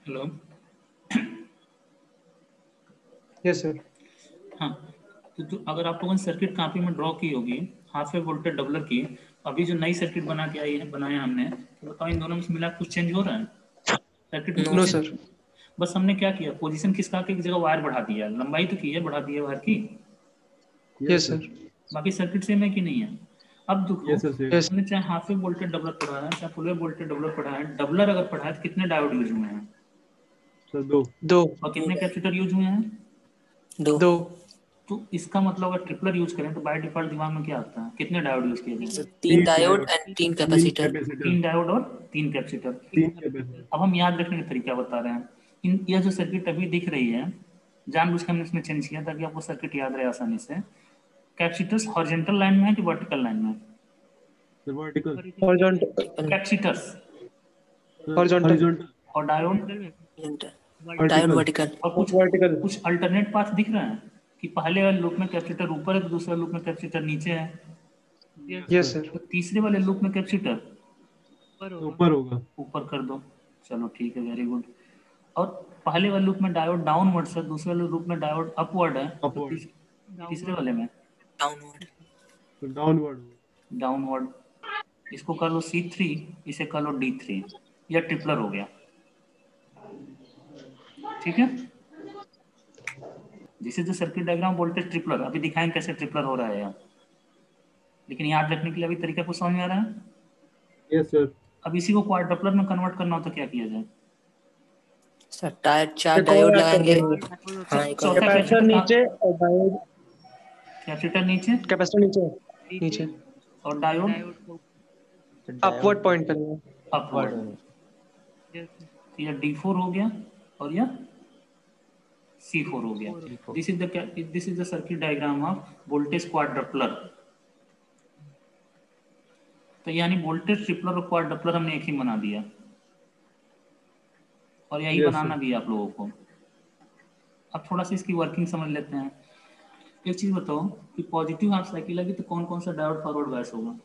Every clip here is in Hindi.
हेलो। Yes sir. हाँ, तो अगर आप लोगों ने सर्किट कॉपी में ड्रॉ की होगी हाफ वेव वोल्टेज डबलर की, अभी जो नई सर्किट बना के आई है बनाया हमने, तो बताओ इन दोनों में से मिला कुछ चेंज हो रहा है सर्किट में? नो नो कुछ सर। बस हमने क्या किया, पोजीशन खिसका के एक जगह वायर बढ़ा दिया, लंबाई तो की है, बढ़ा दी है वायर की, यस सर। बाकी सर्किट सेम है कि नहीं है? अब देखो, यस सर। हमने चाहे हाफ वेव वोल्टेज डबलर पढ़ा है चाहे फुल वेव वोल्टेज डबलर पढ़ा है, डबलर अगर पढ़ा है तो कितने डायोड यूज हुए हैं सर दो। और कितने कैपेसिटर यूज हुए हैं? दो। दो। तो इसका मतलब अगर ट्रिपलर यूज करें तो बाय डिफॉल्ट दिमाग में क्या आता है, कितने डायोड यूज किए जाएंगे? तीन डायोड एंड तीन कैपेसिटर। तीन डायोड और तीन कैपेसिटर। अब हम याद रखने का तरीका बता रहे हैं। यह जो सर्किट अभी दिख रही है, जानबूझ के हमने इसमें चेंज किया ताकि आपको सर्किट याद रहे आसानी से। कैपेसिटर्स हॉरिजॉन्टल लाइन में है कि वर्टिकल लाइन में? वर्टिकल। Capacitors horizontal. और डायोड डायोड वर्टिकल। और कुछ वर्टिकल। कुछ अल्टरनेट पाथ दिख रहा है कि पहले वाले लूप में कैपेसिटर ऊपर है तो दूसरे लूप में कैपेसिटर नीचे है, यस सर। तो तीसरे वाले लूप में कैपेसिटर ऊपर होगा। ऊपर कर दो। चलो ठीक है, वेरी गुड। और पहले वाले लूप में डायोड डाउनवर्ड है, दूसरे वाले लूप में डायोड अपवर्ड है, तो अपवर्ड। तीसरे वाले में डाउनवर्ड। डाउनवर्ड होगा। डाउनवर्ड। इसको कर लो C3, इसे कर लो D3, या ट्रिपलर हो गया। ठीक है, this is the circuit diagram voltage tripler. अभी दिखाएंगे कैसे ट्रिपलर हो रहा है यहाँ, लेकिन याद रखने के लिए अभी तरीका कुछ समझ में आ रहा है? Yes sir. अब इसी को क्वाड्रपलर में कन्वर्ट करना हो तो क्या किया जाए? सर टायर चार एक और डायोड ऐड कर लगाएंगे। देंगे। हाँ एक और। चौथा कैपेसिटर कैपेसिटर कहाँ? नीचे और डायोड। कैपेसिटर नीचे कैपेसिटर नीचे। नीचे। और डायोड अपवर्ड पॉइंट करेंगे। अपवर्ड। तो यह D4 हो गया और यह C4 हो गया। This is the circuit diagram of voltage quadrupler. तो यानी वोल्टेज ट्रिपलर और क्वाड्रपलर हमने एक ही बना दिया, और यही यस बनाना सर। भी है आप लोगों को। अब थोड़ा सा इसकी वर्किंग समझ लेते हैं। एक चीज बताओ कि पॉजिटिव हाफ साइकिल लगी तो कौन कौन सा डायोड फॉरवर्ड बायस होगा?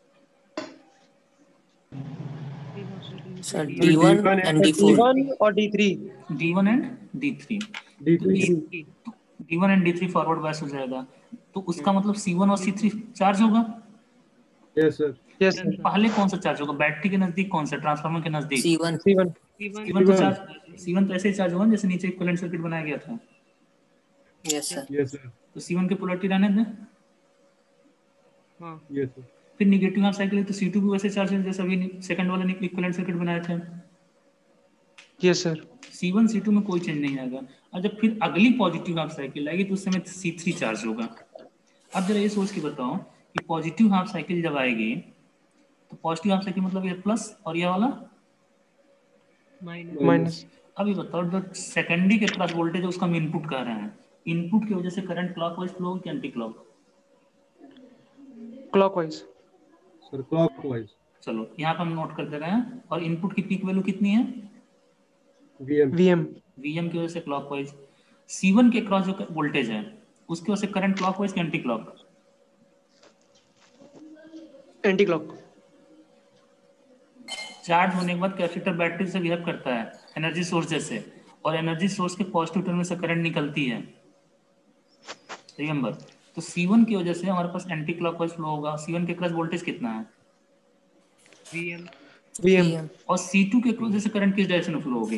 Sir D1 and D4। D1 और D3। D1 and D3। तो इस D3। D1 and D3 forward bias हो जाएगा, तो उसका मतलब C1 और C3 चार्ज होगा। Yes sir. Yes sir. पहले कौन सा चार्ज होगा, बैटरी के नजदीक कौन सा, ट्रांसफार्मर के नजदीक? C1। C1। C1 तो चार्ज, C1 तो ऐसे ही चार्ज होगा जैसे नीचे इक्विवेलेंट सर्किट बनाया गया था। Yes sir. Yes sir. तो C1 के पोलैरिटी रहने दें। Yes sir. फिर निगेटिव हाफ साइकिल है तो C2 भी वैसे चार्ज है जैसे अभी सेकंड वाले ने इक्विवेलेंट सर्किट बनाए थे। Yes sir. C1 C2 में कोई चेंज नहीं आएगा। और जब फिर अगली पॉजिटिव हाफ साइकिल आएगी तो उस समय C3 चार्ज होगा। अब जरा ये सोच के बताओ कि पॉजिटिव हाफ साइकिल जब आएगी तो पॉजिटिव हाफ साइकिल मतलब ये प्लस और ये वाला माइनस। अब ये बताओ, जो सेकेंडरी के क्रॉस वोल्टेज है उसका हम इनपुट कह रहे हैं, इनपुट की वजह से करंट क्लॉकवाइज फ्लो होगी कि anti clock? Clockwise. Sir clockwise. चलो यहाँ पर हम नोट कर दे रहे हैं। और इनपुट की पीक वैल्यू कितनी है? वीएम। वीएम। वीएम की वजह से क्लॉकवाइज। C1 के क्रॉस जो वोल्टेज है उसकी वजह से करंट क्लॉकवाइज कि anti clock? Anti clock. Charge होने के बाद कैपेसिटर बैटरी से बिहेव करता है एनर्जी सोर्स जैसे, और एनर्जी सोर्स के पॉजिटिव टर्मिनल से करंट निकलती है, रिमेंबर। तो C1 की वजह से हमारे पास एंटी क्लॉकवाइज फ्लो होगा। C1 के क्रॉस वोल्टेज कितना है? वीएम। और C2 के क्रॉस से करंट किस डायरेक्शन में फ्लो होगी?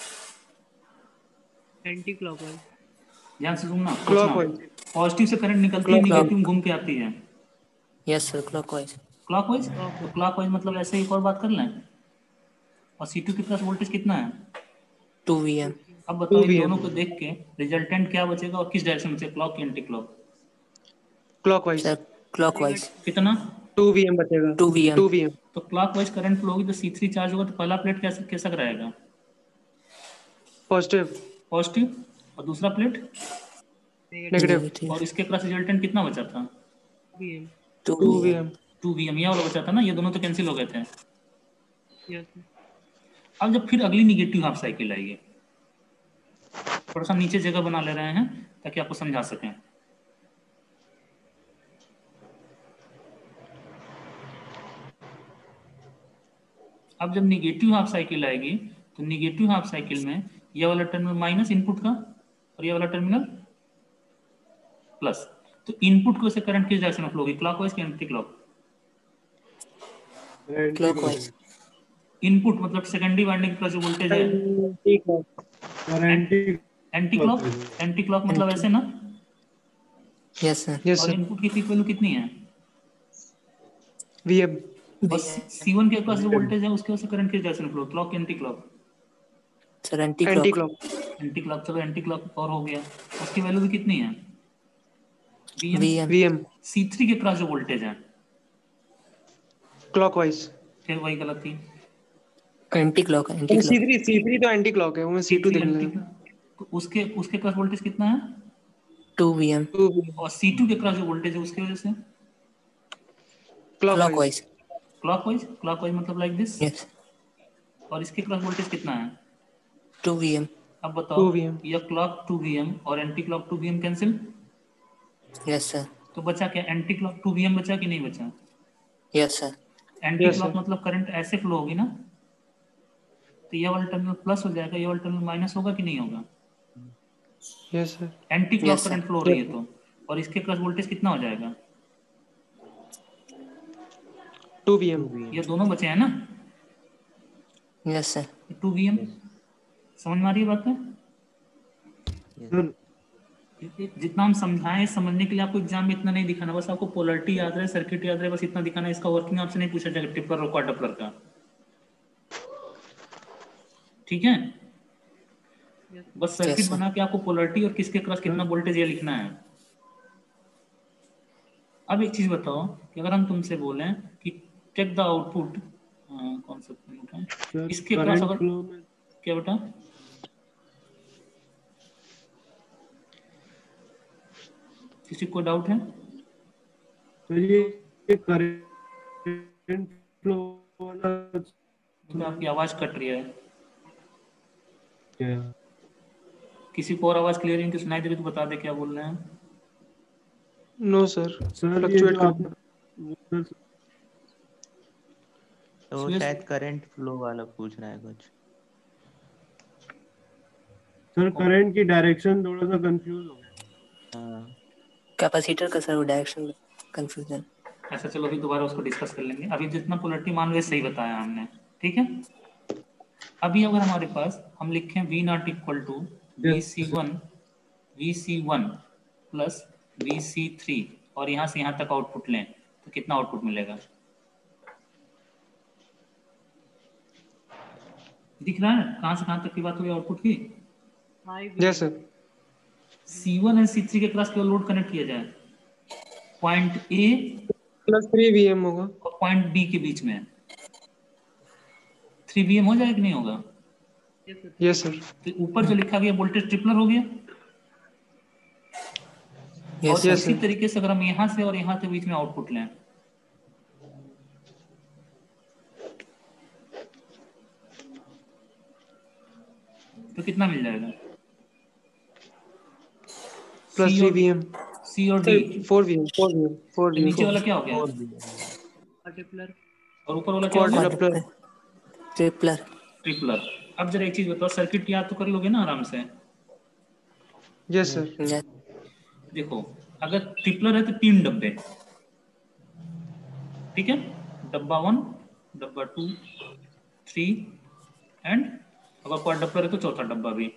ध्यान से सुनना, सोचना। क्लॉकवाइज। पॉजिटिव से करंट निकलती है, क्लॉक। निगेटिव घूम के आती है। Yes sir clockwise. क्लॉकवाइज। तो क्लॉकवाइज मतलब ऐसे ही एक और बात कर लें। और C2 के क्रॉस वोल्टेज कितना है? 2 VM। अब बताओ इन 2 VM। दोनों को देख के रिजल्टेंट क्या बचेगा और किस डायरेक्शन में, क्लॉक की anti clock? Clockwise. Sir clockwise. कितना? 2 VM बचेगा। 2 VM। 2 VM। तो क्लॉकवाइज करंट फ्लो होगी तो C3 चार्ज होगा, तो पहला प्लेट कैसे कैसा रहेगा? पॉजिटिव। पॉजिटिव। और दूसरा प्लेट? नेगेटिव। नेगेटिव। और इसके क्रॉस रिजल्टेंट कितना बचा था? 2 2 VM। VM। 2 VM। ये वाला बचा था ना, ये दोनों तो कैंसिल हो गए थे। अब जब फिर अगली निगेटिव हाफ साइकिल आएगी, थोड़ा सा नीचे जगह बना ले रहे हैं ताकि आपको समझा सकें। अब जब निगेटिव हाफ साइकिल आएगी तो निगेटिव हाफ साइकिल में ये वाला टर्मिनल माइनस इनपुट का और ये वाला टर्मिनल प्लस। तो इनपुट को से करंट किस डायरेक्शन में फ्लो होगी, क्लॉकवाइज कि एंटी क्लॉक? क्लॉकवाइज। इनपुट मतलब सेकेंडरी वाइंडिंग का जो वोल्टेज है anti clock. Anti clock. Anti clock मतलब ऐसे ना। Yes sir. यस और सर। इनपुट की पीक वैल्यू कितनी है? वीएम। और C1 के पास जो वोल्टेज है उसके वजह से करंट किस डायरेक्शन में flow, clock anti clock? Sir anti anti clock. Clock. Anti clock. चलो एंटी क्लॉक और हो गया। उसकी वैल्यू भी कितनी है? Vm। वीएम। वीएम। C3 के पास जो वोल्टेज है क्लॉकवाइज। फिर वही गलत थी। Anti clock, anti clock. C3 तो एंटी क्लॉक है, वो मैं C2 C3 देख एंटी लेगा। तो उसके उसके पास वोल्टेज कितना है? 2 वीएम। 2 वीएम। और C2 के पास जो वोल्टेज है उसकी वजह से क्लॉकवाइज। क्लॉकवाइज। क्लॉकवाइज। क्लॉकवाइज मतलब लाइक दिस। यस। और इसके पास वोल्टेज कितना है? 2 वीएम। अब बताओ, 2 वीएम। ये क्लॉक 2 Vm और anti clock 2 Vm cancel. Yes sir. तो बचा क्या? एंटी क्लॉक 2 Vm बचा कि नहीं बचा? Yes sir. Anti yes clock sir. मतलब करंट ऐसे फ्लो होगी ना, तो ये वाला टर्मिनल प्लस हो जाएगा, ये वाला टर्मिनल माइनस होगा कि नहीं होगा? Yes sir. Anti clock yes sir. Current flow हो रही है तो। और इसके प्लस वोल्टेज कितना हो जाएगा? 2 वीएम। ये दोनों बचे हैं ना, यस सर। 2 Vm। समझ में आ रही है बात है? सर जितना हम समझाएं, समझने के लिए आपको एग्जाम में इतना नहीं दिखाना, बस आपको पोलरिटी याद रहे, सर्किट याद रहे, बस इतना दिखाना। इसका वर्किंग आपसे नहीं पूछा जाएगा टिपलर और क्वाड्रपलर का। ठीक है? बस सर्किट यस सर। बना के आपको पोलरिटी और किसके क्रॉस कितना वोल्टेज ये लिखना है। अब एक चीज बताओ कि अगर हम तुमसे बोलें कि टेक द आउटपुट, कौन सा point है सर इसके क्रॉस, करंट अगर फ्लो में क्या बेटा? किसी को डाउट है? सर ये करंट फ्लो वाला बेटा आपकी आवाज कट रही है। क्या? किसी को और आवाज क्लियर इनकी सुनाई दे रही तो बता दे क्या बोल रहे हैं। नो सर, सर ये फ्लक्चुएट जो कर। आपने वो सर तो वो सुयश, शायद करंट फ्लो वाला पूछ रहा है कुछ। सर करंट की डायरेक्शन थोड़ा सा कंफ्यूज हो गया। हाँ कैपेसिटर का सर डायरेक्शन कंफ्यूजन। ऐसा चलो अभी दोबारा उसको डिस्कस कर लेंगे। अभी जितना पोलरिटी मान लो सही बताया हमने, ठीक है। अभी अगर हमारे पास हम लिखें V not equal to V C one plus Vc3 और यहाँ से यहाँ तक आउटपुट लें तो कितना आउटपुट मिलेगा? दिख रहा है कहाँ से कहाँ तक की बात हुई आउटपुट की? Yes sir. C1 और C3 के क्रॉस केवल लोड कनेक्ट किया जाए, पॉइंट ए +3 वीएम होगा। और पॉइंट बी के बीच में 3 Vm हो जाएगा कि नहीं होगा? Yes sir. तो ऊपर जो लिखा गया वोल्टेज ट्रिपलर हो गया। यस और सर। इसी तरीके से अगर हम यहाँ से और यहाँ के बीच में आउटपुट लें तो कितना मिल जाएगा? +3 वीएम। सी और डी। 4 वीएम। 4 वीएम। 4 तो वीएम। नीचे वाला क्या हो गया? और भी और ऊपर वाला क्या हो गया? क्वाड्रप्लर। ट्रिपलर। ट्रिपलर। अब जरा एक चीज बताओ, सर्किट याद तो कर लोगे ना आराम से? Yes sir. यस। देखो, अगर ट्रिपलर है तो 3 डब्बे, ठीक है। डब्बा 1, डब्बा 2, 3 एंड अगर क्वाड्रप्लर है तो चौथा डब्बा भी,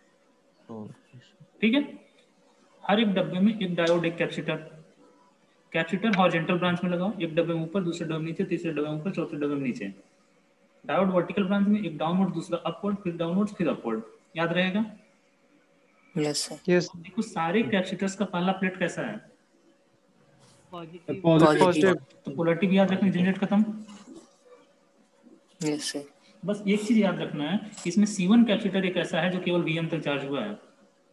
ठीक है। हर एक डब्बे में एक डायोड, एक कैपेसिटर। कैपेसिटर हॉरिजॉन्टल ब्रांच में लगाओ, एक डब्बे में ऊपर, दूसरे डब्बे में नीचे, तीसरे डब्बे में ऊपर, चौथे डब्बे में नीचे। डायोड वर्टिकल ब्रांच में, एक डाउनवर्ड, दूसरा अपवर्ड, फिर डाउनवर्ड, फिर अपवर्ड। याद रहेगा? Yes sir. यस। देखो सारे कैपेसिटर्स का पहला प्लेट कैसा है? पॉजिटिव। पॉजिटिव। तो पोलरिटी भी याद रखनी, जनरेट खत्म। Yes sir. बस एक चीज याद रखना है कि इसमें C1 कैपेसिटर एक ऐसा है जो केवल Vm तक चार्ज हुआ है,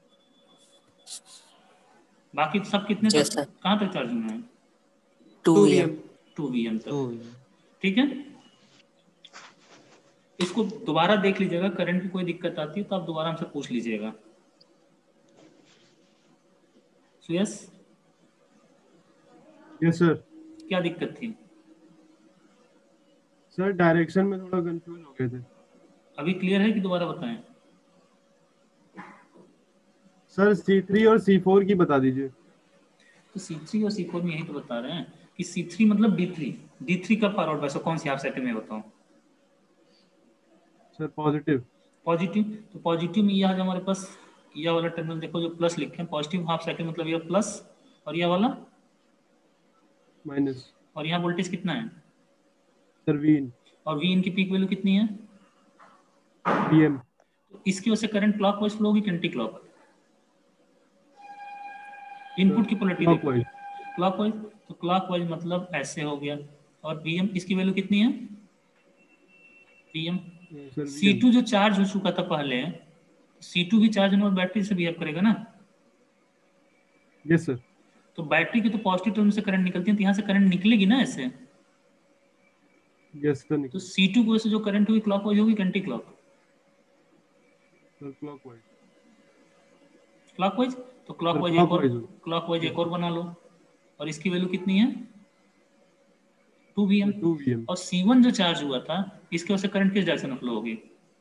बाकी सब कितने तक, यस सर। कहाँ तक चार्ज हुए हैं? 2 2 वीएम। वीएम। 2 Vm तो तक, ठीक है। इसको दोबारा देख लीजिएगा, करंट की कोई दिक्कत आती है तो आप दोबारा हमसे पूछ लीजिएगा। सुयस, यस सर। क्या दिक्कत थी? सर डायरेक्शन में थोड़ा कंफ्यूज हो गए थे। अभी क्लियर है कि दोबारा बताएं? सर C3 और C4 की बता दीजिए। तो C3 और C4 में यही तो बता रहे हैं कि C3 मतलब D3, D3 का फॉरवर्ड बायस कौन सी हाफ साइकिल में बताऊं? Sir positive. पॉजिटिव। तो पॉजिटिव में यह हमारे पास यह वाला टर्मिनल देखो जो प्लस लिखे हैं, पॉजिटिव हाफ साइकिल मतलब यह प्लस, और यह वाला माइनस। और यहाँ वोल्टेज कितना है? Sir Vin। और वी इन की पीक वैल्यू कितनी है? PM। तो इसकी वजह से करंट क्लॉकवाइज फ्लो होगी कि एंटी क्लॉक? इनपुट की पोलैरिटी देखो, क्लॉकवाइज। क्लॉकवाइज। तो क्लॉकवाइज मतलब ऐसे हो गया। और Vm इसकी वैल्यू कितनी है? Vm sir VM। C2 जो चार्ज हो चुका था पहले, C2 भी चार्ज होने और बैटरी से बिहेव करेगा ना। Yes sir. तो बैटरी के तो पॉजिटिव टर्म से करंट निकलती है, तो यहाँ से करंट निकलेगी ना ऐसे। यस सर तो C2 की वजह से जो करंट होगी क्लॉकवाइज होगी कि anti clock? Sir clockwise. Clockwise. तो सर क्लॉकवाइज। क्लॉकवाइज एक और बना लो। और इसकी वैल्यू कितनी है? 2 Vm। 2 VM। और C1 जो चार्ज हुआ था इसकी वजह से करंट किस डायरेक्शन में फ्लो होगी?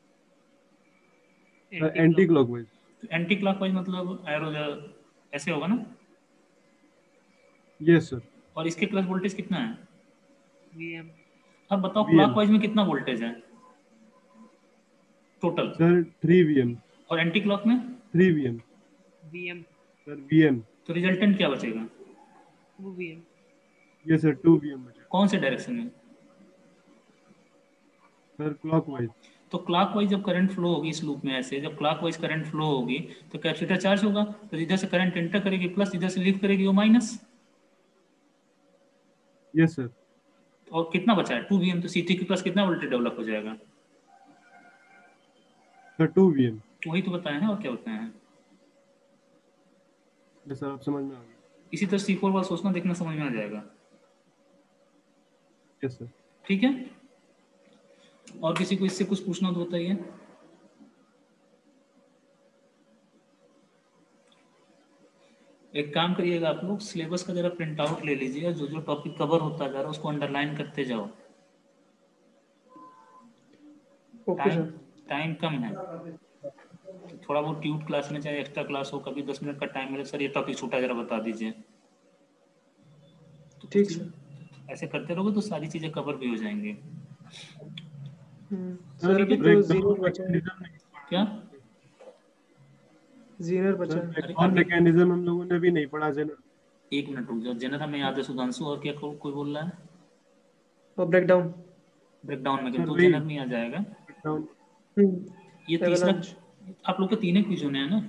Anti clockwise. तो एंटी क्लॉकवाइज मतलब एरो ऐसे होगा ना। Yes sir. और इसके प्लस वोल्टेज कितना है? VM। अब बताओ VM। क्लॉकवाइज में कितना वोल्टेज है टोटल? Sir 3 VM। और एंटी क्लॉक में? 3 VM। VM। Sir VM। तो रिजल्टेंट क्या बचेगा? 2 VM। यस सर 2 VM बचा। कौन से डायरेक्शन में? Sir clockwise. तो क्लॉकवाइज जब करंट फ्लो होगी इस लूप में, ऐसे जब क्लॉकवाइज करंट फ्लो होगी तो कैपेसिटर चार्ज होगा, तो इधर से करंट एंटर करेगी प्लस, इधर से लीव करेगी वो माइनस। Yes sir. और कितना बचा है? 2 Vm। तो C3 के प्लस कितना वोल्टेज डेवलप हो जाएगा? Sir 2 VM। वही तो बताया है, और क्या बताया है? यस सर, आप समझ में आ गया। इसी तरह C4 वाला सोचना देखना समझ में आ जाएगा। Yes sir. ठीक है। और किसी को इससे कुछ पूछना तो बताइए। एक काम करिएगा, आप लोग सिलेबस का जरा प्रिंट आउट ले लीजिए, जो जो टॉपिक कवर होता जा रहा है उसको अंडरलाइन करते जाओ। Okay time sir. टाइम कम है, तो थोड़ा बहुत ट्यूट क्लास में चाहे एक्स्ट्रा क्लास हो, कभी 10 मिनट का टाइम मिले, सर ये टॉपिक छूटा जरा बता दीजिए। तो ठीक सर। ऐसे करते रहोगे तो सारी चीज़ें कवर भी हो जाएंगी। सर अभी तो ब्रेकडाउन जीनर बचा है। मैकेनिज्म नहीं पढ़ा क्या? हम लोगों ने। जीनर बचा सर है। अरे ब्रेकडाउन अभी मैकेनिज्म हम लोगों ने भी नहीं पढ़ा सर। 1 मिनट रुक जाओ, जनरल में याद है सुधांशु, और क्या कोई बोल रहा है? और ब्रेकडाउन। ब्रेकडाउन में सर तो वही जनरल में आ जाएगा। ब्रेकडाउन। ये तीसरा, एवलांच। आप लोग के 3 क्विज होने हैं ना?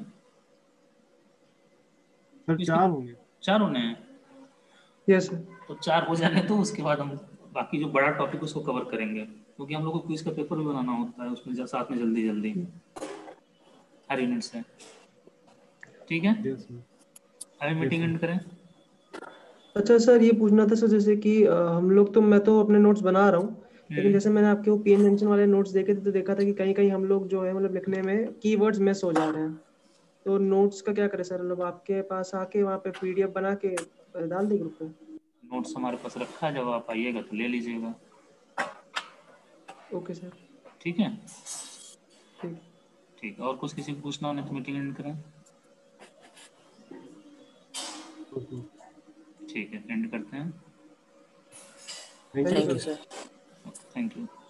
सर इसके 4 होंगे। 4 होने हैं। Yes sir. तो 4 हो जाने तो उसके बाद हम बाकी जो बड़ा टॉपिक उसको कवर करेंगे, क्योंकि हम लोग को क्विज का पेपर भी बनाना होता है उसमें साथ में जल्दी जल्दी हर यूनिट से। ठीक है, यस सर। अभी यस मीटिंग सर। एंड करें। अच्छा सर, ये पूछना था सर, जैसे कि हम लोग तो, मैं तो अपने नोट्स बना रहा हूँ, लेकिन जैसे मैंने आपके वो पीएन जंक्शन वाले नोट्स देखे थे तो देखा था कि कहीं कहीं हम लोग जो है मतलब लिखने में कीवर्ड्स मिस हो जा रहे हैं। तो नोट्स का क्या करें सर? मतलब आपके पास आके वहाँ पे पीडीएफ बना के डाल दे ग्रुप पे? नोट्स हमारे पास रखा है, जब आप आइएगा तो ले लीजिएगा। Okay sir. ठीक है। ठीक। ठीक है, और कुछ किसी को पूछना हो नहीं तो मीटिंग एंड करें। ओके। ठीक है, एंड करते हैं। Thank you thank thank you you sir. Sir. Sir. Thank you.